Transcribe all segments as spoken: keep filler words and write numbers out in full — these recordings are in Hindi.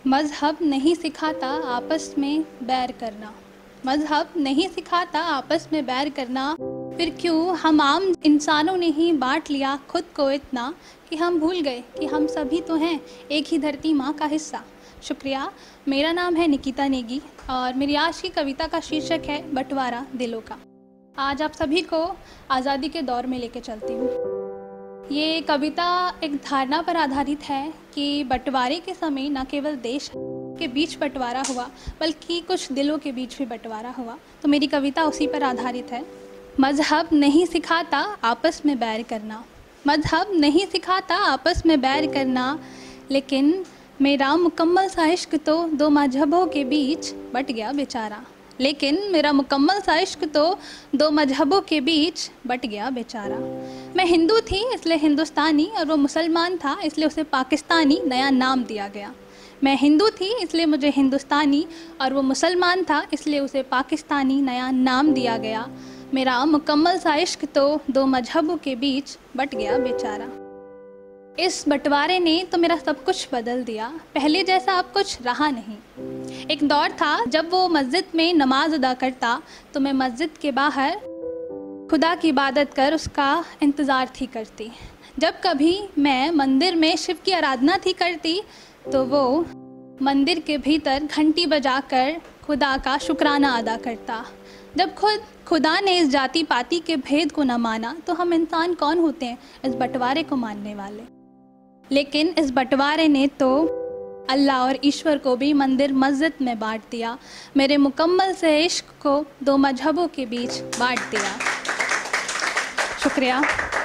मज़हब नहीं सिखाता आपस में बैर करना। मज़हब नहीं सिखाता आपस में बैर करना, फिर क्यों हम आम इंसानों ने ही बांट लिया खुद को इतना कि हम भूल गए कि हम सभी तो हैं एक ही धरती माँ का हिस्सा। शुक्रिया। मेरा नाम है निकिता नेगी और मेरी आज की कविता का शीर्षक है बंटवारा दिलों का। आज आप सभी को आज़ादी के दौर में लेके चलती हूँ। ये कविता एक धारणा पर आधारित है कि बंटवारे के समय न केवल देश के बीच बंटवारा हुआ बल्कि कुछ दिलों के बीच भी बंटवारा हुआ। तो मेरी कविता उसी पर आधारित है। मज़हब नहीं सिखाता आपस में बैर करना। मज़हब नहीं सिखाता आपस में बैर करना, लेकिन मेरा मुकम्मल सा इश्क तो दो मजहबों के बीच बट गया बेचारा। लेकिन मेरा मुकम्मल सा इश्क तो दो मजहबों के बीच बट गया बेचारा। मैं हिंदू थी इसलिए हिंदुस्तानी और वो मुसलमान था इसलिए उसे पाकिस्तानी नया नाम दिया गया। मैं हिंदू थी इसलिए मुझे हिंदुस्तानी और वो मुसलमान था इसलिए उसे पाकिस्तानी नया नाम दिया गया। मेरा मुकम्मल सा इश्क तो दो मजहबों के बीच बट गया बेचारा। इस बंटवारे ने तो मेरा सब कुछ बदल दिया। पहले जैसा अब कुछ रहा नहीं। एक दौर था जब वो मस्जिद में नमाज अदा करता तो मैं मस्जिद के बाहर खुदा की इबादत कर उसका इंतज़ार थी करती। जब कभी मैं मंदिर में शिव की आराधना थी करती तो वो मंदिर के भीतर घंटी बजाकर खुदा का शुक्राना अदा करता। जब खुद खुदा ने इस जाति पाति के भेद को न माना तो हम इंसान कौन होते हैं इस बंटवारे को मानने वाले। लेकिन इस बंटवारे ने तो अल्लाह और ईश्वर को भी मंदिर मस्जिद में बांट दिया। मेरे मुकम्मल से इश्क को दो मजहबों के बीच बांट दिया। शुक्रिया।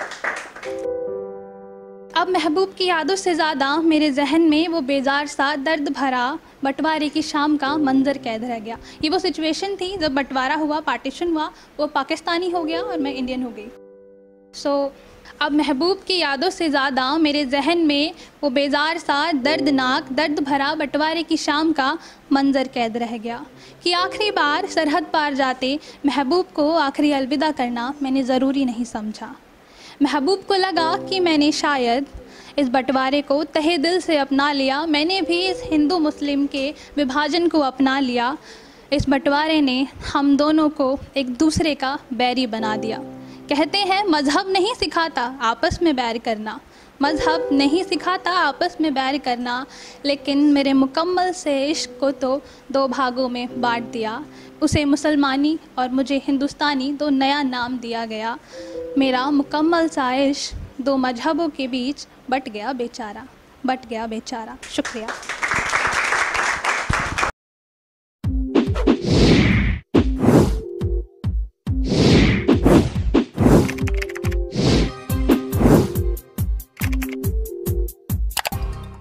अब महबूब की यादों से ज़्यादा मेरे जहन में वो बेजार सा दर्द भरा बंटवारे की शाम का मंजर कैद रह गया। ये वो सिचुएशन थी जब बंटवारा हुआ, पार्टीशन हुआ, वो पाकिस्तानी हो गया और मैं इंडियन हो गई। सो so, अब महबूब की यादों से ज़्यादा मेरे जहन में वो बेजार सा दर्दनाक दर्द भरा बंटवारे की शाम का मंजर कैद रह गया कि आखिरी बार सरहद पार जाते महबूब को आखिरी अलविदा करना मैंने ज़रूरी नहीं समझा। महबूब को लगा कि मैंने शायद इस बंटवारे को तहे दिल से अपना लिया। मैंने भी इस हिंदू मुस्लिम के विभाजन को अपना लिया। इस बंटवारे ने हम दोनों को एक दूसरे का बैरी बना दिया। कहते हैं मज़हब नहीं सिखाता आपस में बैर करना। मज़हब नहीं सिखाता आपस में बैर करना, लेकिन मेरे मुकम्मल से इश्क को तो दो भागों में बांट दिया। उसे मुसलमानी और मुझे हिंदुस्तानी दो नया नाम दिया गया। मेरा मुकम्मल सा इश्क दो मजहबों के बीच बट गया बेचारा, बट गया बेचारा। शुक्रिया।